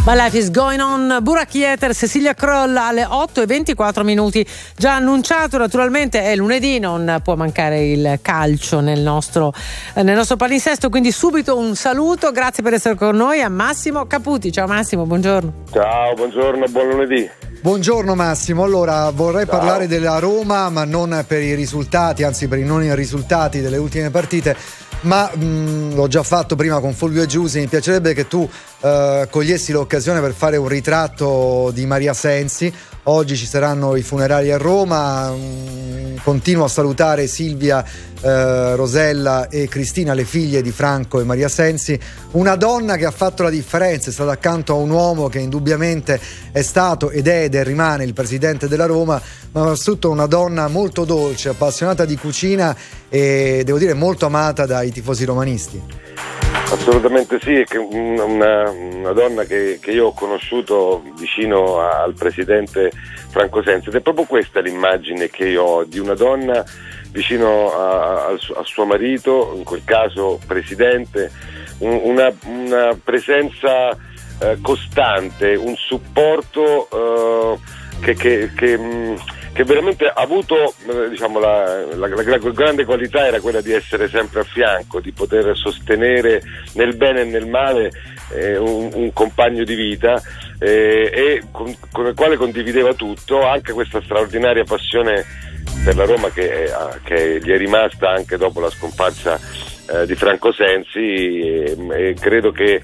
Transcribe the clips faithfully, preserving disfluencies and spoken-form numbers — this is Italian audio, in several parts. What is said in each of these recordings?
My Life is Going On, Burak Yeter, Cecilia Kroll alle otto e ventiquattro minuti. Già annunciato, naturalmente è lunedì, non può mancare il calcio nel nostro, eh, nel nostro palinsesto, quindi subito un saluto, grazie per essere con noi a Massimo Caputi. Ciao Massimo, buongiorno. Ciao, buongiorno, buon lunedì. Buongiorno Massimo, allora vorrei Ciao. parlare della Roma, ma non per i risultati, anzi per i non risultati delle ultime partite, ma mh, l'ho già fatto prima con Fulvio e Giusi. Mi piacerebbe che tu eh, cogliessi l'occasione per fare un ritratto di Maria Sensi. Oggi ci saranno i funerali a Roma. mh, continuo a salutare Silvia, eh, Rosella e Cristina, le figlie di Franco e Maria Sensi, una donna che ha fatto la differenza, è stata accanto a un uomo che indubbiamente è stato ed è ed rimane il presidente della Roma, ma soprattutto una donna molto dolce, appassionata di cucina e devo dire molto amata dai tifosi romanisti. Assolutamente sì, è che una, una donna che, che io ho conosciuto vicino al presidente Franco Sensi, ed è proprio questa l'immagine che io ho di una donna vicino a, a, a suo marito, in quel caso presidente, un, una, una presenza eh, costante, un supporto eh, che, che, che mh, che veramente ha avuto, diciamo, la, la, la, la grande qualità era quella di essere sempre a fianco, di poter sostenere nel bene e nel male eh, un, un compagno di vita eh, e con, con il quale condivideva tutto, anche questa straordinaria passione per la Roma che, eh, che gli è rimasta anche dopo la scomparsa eh, di Franco Sensi e, e credo che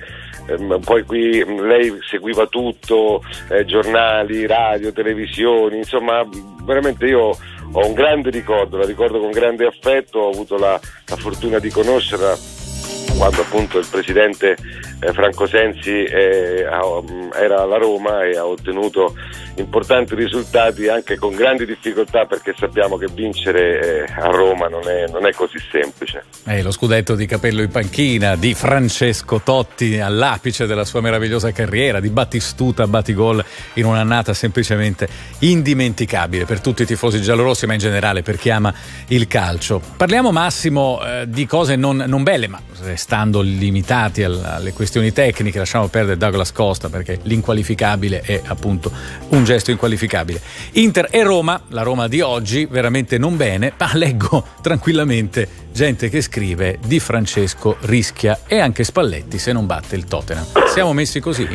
poi qui lei seguiva tutto, eh, giornali, radio, televisioni, insomma veramente io ho un grande ricordo, la ricordo con grande affetto, ho avuto la, la fortuna di conoscerla quando appunto il presidente eh, Franco Sensi eh, era alla Roma e ha ottenuto importanti risultati anche con grandi difficoltà, perché sappiamo che vincere eh, a Roma non è, non è così semplice. Eh, lo scudetto di capello in panchina di Francesco Totti all'apice della sua meravigliosa carriera, di Battistuta a Batigol in un'annata semplicemente indimenticabile per tutti i tifosi giallorossi, ma in generale per chi ama il calcio. Parliamo Massimo eh, di cose non, non belle, ma restando limitati alle questioni tecniche, lasciamo perdere Douglas Costa perché l'inqualificabile è appunto un gesto inqualificabile. Inter e Roma, la Roma di oggi veramente non bene, ma leggo tranquillamente gente che scrive Di Francesco rischia e anche Spalletti se non batte il Tottenham. Siamo messi così?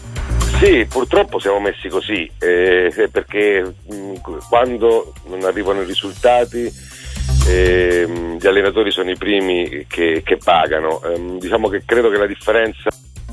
Sì, purtroppo siamo messi così eh, perché mh, quando non arrivano i risultati eh, gli allenatori sono i primi che, che pagano. Eh, diciamo che credo che la differenza...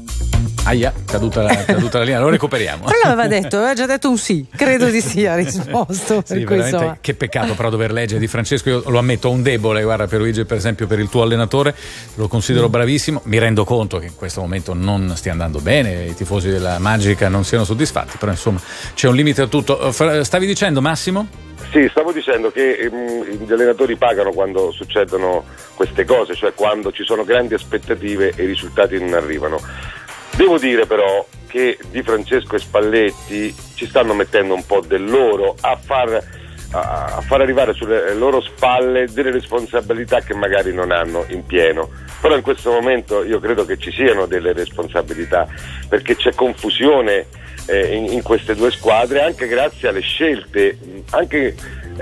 Aia, caduta la, caduta la linea, lo recuperiamo. Però l'aveva detto, aveva già detto un sì, credo di sì, ha risposto. Sì, per veramente questo. Che peccato però dover leggere Di Francesco, io lo ammetto, ho un debole, guarda, per Luigi per esempio, per il tuo allenatore, lo considero bravissimo, mi rendo conto che in questo momento non stia andando bene, i tifosi della Magica non siano soddisfatti, però insomma c'è un limite a tutto. Stavi dicendo Massimo? Sì, stavo dicendo che mh, gli allenatori pagano quando succedono queste cose, cioè quando ci sono grandi aspettative e i risultati non arrivano. Devo dire però che Di Francesco e Spalletti ci stanno mettendo un po' del loro a far, a, a far arrivare sulle loro spalle delle responsabilità che magari non hanno in pieno. Però in questo momento io credo che ci siano delle responsabilità, perché c'è confusione eh, in, in queste due squadre, anche grazie alle scelte anche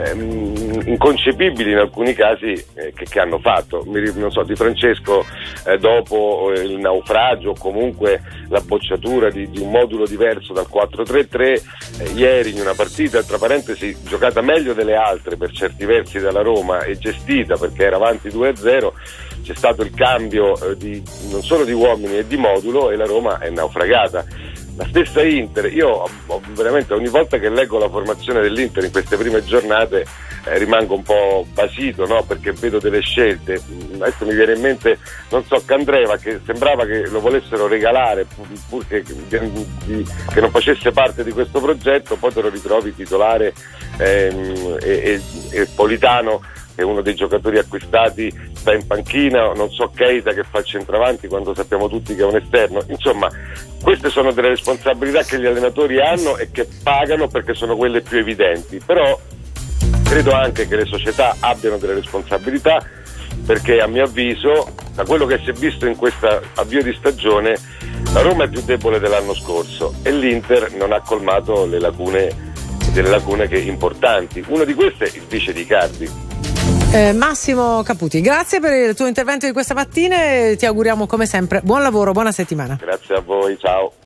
ehm, inconcepibili in alcuni casi eh, che, che hanno fatto. Mi, non so, Di Francesco eh, dopo il naufragio o comunque la bocciatura di, di un modulo diverso dal quattro tre tre eh, ieri in una partita, tra parentesi, giocata meglio delle altre per certi versi dalla Roma e gestita perché era avanti due a zero, c'è stato il cambio eh, di, non solo di uomini e di modulo e la Roma è naufragata. La stessa Inter, io veramente ogni volta che leggo la formazione dell'Inter in queste prime giornate eh, rimango un po' basito, no? Perché vedo delle scelte. Adesso mi viene in mente, non so, Candreva, che sembrava che lo volessero regalare pur, pur che, di, che non facesse parte di questo progetto, poi te lo ritrovi titolare ehm, e, e, e Politano, che è uno dei giocatori acquistati, sta in panchina, non so Keita che fa il centravanti quando sappiamo tutti che è un esterno. Insomma, queste sono delle responsabilità che gli allenatori hanno e che pagano perché sono quelle più evidenti, però credo anche che le società abbiano delle responsabilità, perché a mio avviso, da quello che si è visto in questo avvio di stagione, La Roma è più debole dell'anno scorso e l'Inter non ha colmato le lacune, delle lacune che importanti. Una di queste è il vice di Icardi. Eh, Massimo Caputi, grazie per il tuo intervento di questa mattina e ti auguriamo come sempre buon lavoro, buona settimana. Grazie a voi, ciao.